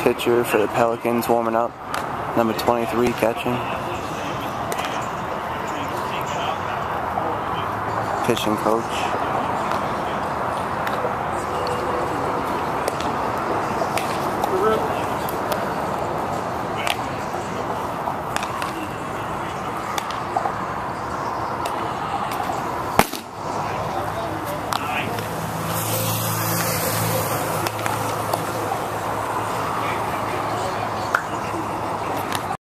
Pitcher for the Pelicans warming up. Number 23 catching. Pitching coach.